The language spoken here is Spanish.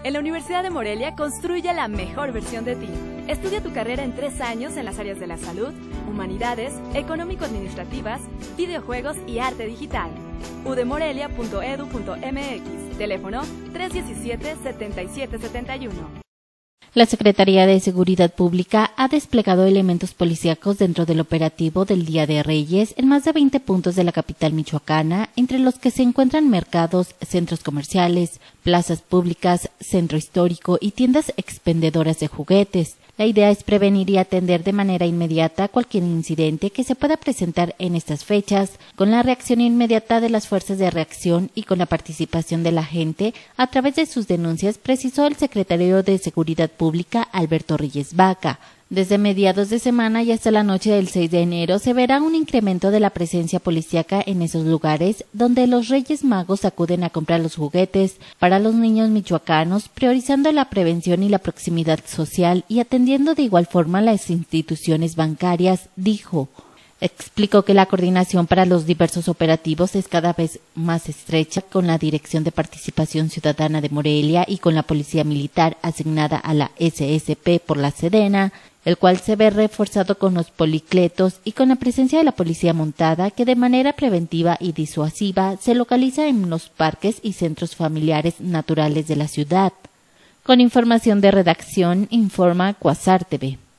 En la Universidad de Morelia construye la mejor versión de ti. Estudia tu carrera en 3 años en las áreas de la salud, humanidades, económico-administrativas, videojuegos y arte digital. udemorelia.edu.mx. Teléfono 317-7771. La Secretaría de Seguridad Pública ha desplegado elementos policíacos dentro del operativo del Día de Reyes en más de 20 puntos de la capital michoacana, entre los que se encuentran mercados, centros comerciales, plazas públicas, centro histórico y tiendas expendedoras de juguetes. La idea es prevenir y atender de manera inmediata cualquier incidente que se pueda presentar en estas fechas, con la reacción inmediata de las fuerzas de reacción y con la participación de la gente a través de sus denuncias, precisó el secretario de Seguridad Pública, Alberto Reyes Vaca. Desde mediados de semana y hasta la noche del 6 de enero se verá un incremento de la presencia policíaca en esos lugares donde los Reyes Magos acuden a comprar los juguetes para los niños michoacanos, priorizando la prevención y la proximidad social y atendiendo de igual forma las instituciones bancarias, dijo. Explicó que la coordinación para los diversos operativos es cada vez más estrecha con la Dirección de Participación Ciudadana de Morelia y con la Policía Militar asignada a la SSP por la Sedena, el cual se ve reforzado con los policletos y con la presencia de la policía montada que de manera preventiva y disuasiva se localiza en los parques y centros familiares naturales de la ciudad. Con información de redacción, informa Cuasar TV.